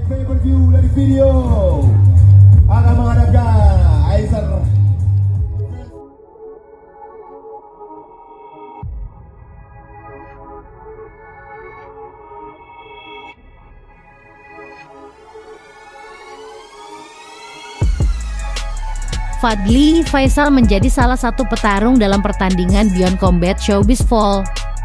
pay-per-view dari video akan menghadapkan Aisyah. Fadly Faisal menjadi salah satu petarung dalam pertandingan Beyond Combat Showbiz Fall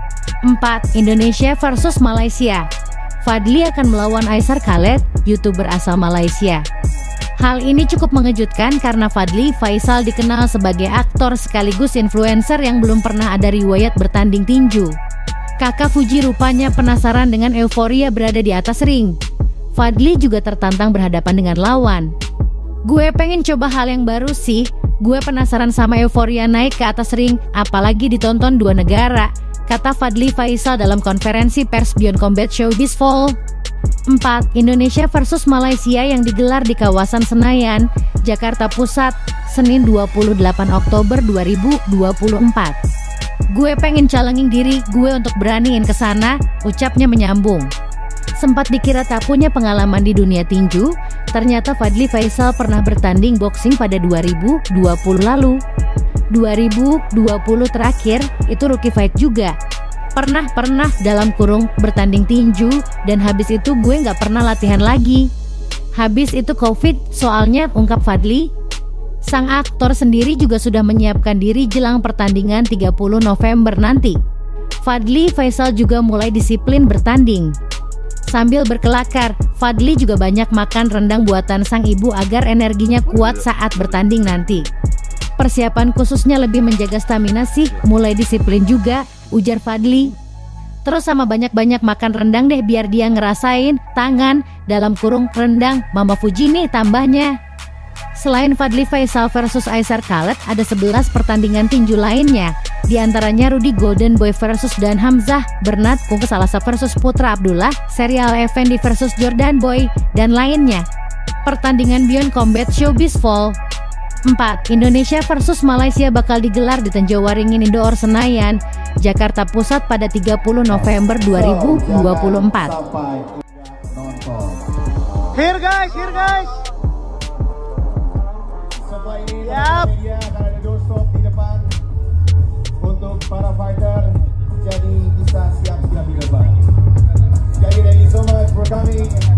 4 Indonesia versus Malaysia. Fadly akan melawan Aisyah Khaled, YouTuber asal Malaysia. Hal ini cukup mengejutkan karena Fadly Faisal dikenal sebagai aktor sekaligus influencer yang belum pernah ada riwayat bertanding tinju. Kakak Fuji rupanya penasaran dengan euforia berada di atas ring. Fadly juga tertantang berhadapan dengan lawan. Gue pengen coba hal yang baru sih, gue penasaran sama euforia naik ke atas ring, apalagi ditonton dua negara, kata Fadly Faisal dalam konferensi pers Beyond Combat Showbiz Fall 4 Indonesia versus Malaysia yang digelar di kawasan Senayan, Jakarta Pusat, Senin 28 Oktober 2024. Gue pengen calengin diri gue untuk beraniin kesana, ucapnya menyambung. Sempat dikira tak punya pengalaman di dunia tinju, ternyata Fadly Faisal pernah bertanding boxing pada 2020 lalu. 2020 terakhir, itu rookie fight juga. Pernah dalam kurung bertanding tinju, dan habis itu gue nggak pernah latihan lagi. Habis itu COVID, soalnya, ungkap Fadly. Sang aktor sendiri juga sudah menyiapkan diri jelang pertandingan 30 November nanti. Fadly Faisal juga mulai disiplin bertanding. Sambil berkelakar, Fadly juga banyak makan rendang buatan sang ibu agar energinya kuat saat bertanding nanti. Persiapan khususnya lebih menjaga stamina sih, mulai disiplin juga, ujar Fadly. Terus sama banyak-banyak makan rendang deh biar dia ngerasain tangan dalam kurung rendang Mama Fuji nih tambahnya. Selain Fadly Faisal versus Aisyah Khaled, ada 11 pertandingan tinju lainnya. Di antaranya Rudy Golden Boy versus Dan Hamzah, Bernard Kungke Salasa versus Putra Abdullah, Serial Effendi versus Jordan Boy, dan lainnya. Pertandingan Beyond Combat Showbiz Fall 4 Indonesia versus Malaysia bakal digelar di Tenjowaringin Indoor Senayan, Jakarta Pusat pada 30 November 2024. Here guys. Yap. Akan ada doorstop di depan untuk para fighter, jadi bisa siap-siap di depan. Jadi thank you so much for coming.